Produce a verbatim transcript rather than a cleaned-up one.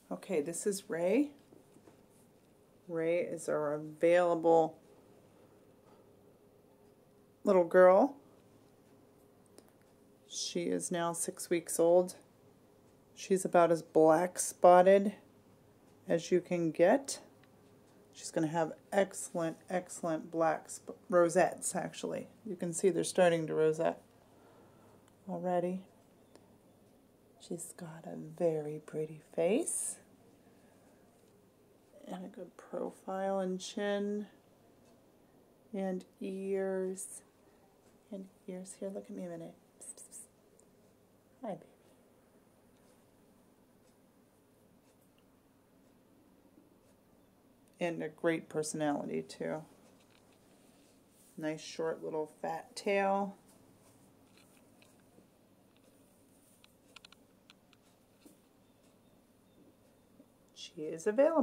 Okay, this is Ray. Ray is our available little girl. She is now six weeks old. She's about as black spotted as you can get. She's going to have excellent, excellent black rosettes, actually. You can see they're starting to rosette already. She's got a very pretty face and a good profile and chin and ears and ears. Here, look at me a minute. Psst, psst, psst. Hi, baby. And a great personality, too. Nice short little fat tail. She is available.